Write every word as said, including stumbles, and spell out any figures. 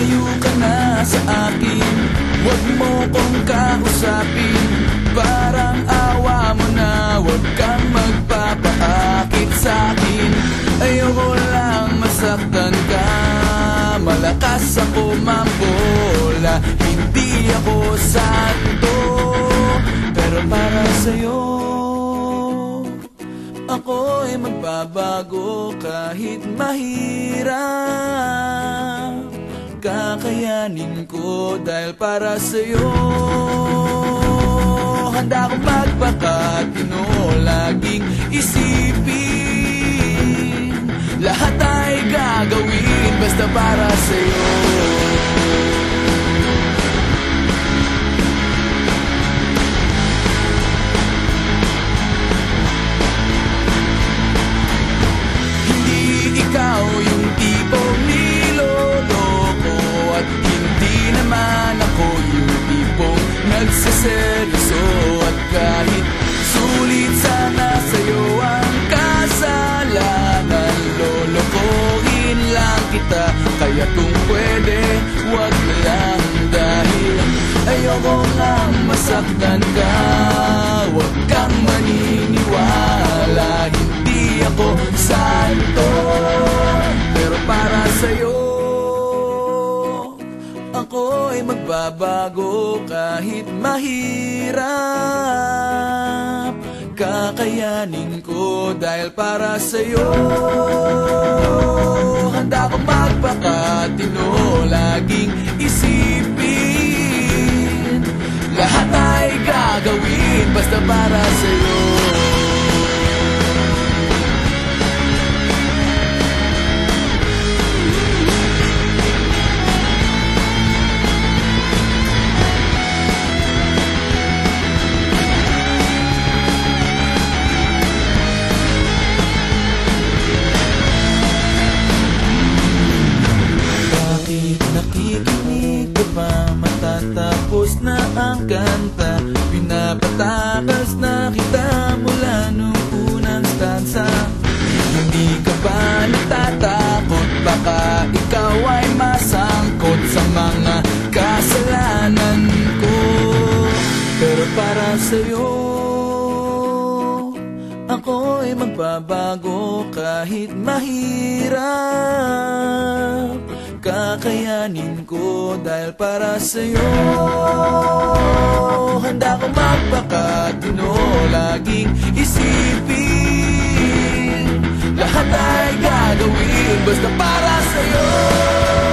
lumayo ka na sa akin. Huwag mo kong kausapin, parang awa mo na. Huwag kang magpapaakit sa'kin. Ayoko lang masaktan ka. Malakas ako mambola, hindi ako santo. Pero para sa'yo ako'y magbabago kahit mahirap. Kakayanin ko dahil para sa'yo. Handa akong magpakatino, laging isipin. Lahat ay gagawin basta para sa'yo. Ikaw yung tipong niloloko at hindi naman ako yung tipong nagseseryoso. At kahit sulit sana sa'yo ang kasalanan, lolokohin lang kita. Kaya kung pwede, wag na lang, dahil ayoko nga masaktan ka. Wag kang maniniwala, hindi ako santo. Pero para sa'yo ako'y magbabago kahit mahirap. Kakayanin ko dahil para sa'yo. Handa akong magpakatino, laging isipin. Lahat ay gagawin basta para sa'yo. Nakikinig ka pa, matatapos na ang kanta. Pinapatakas na kita mula nung unang stanza. Hindi ka ba natatakot? Baka ikaw ay masangkot sa mga kasalanan ko. Pero para sa'yo ako'y magbabago kahit mahirap. Kakayanin ko dahil para sa'yo. Handa akong magpakatino, laging isipin. Lahat ay gagawin basta para sa'yo.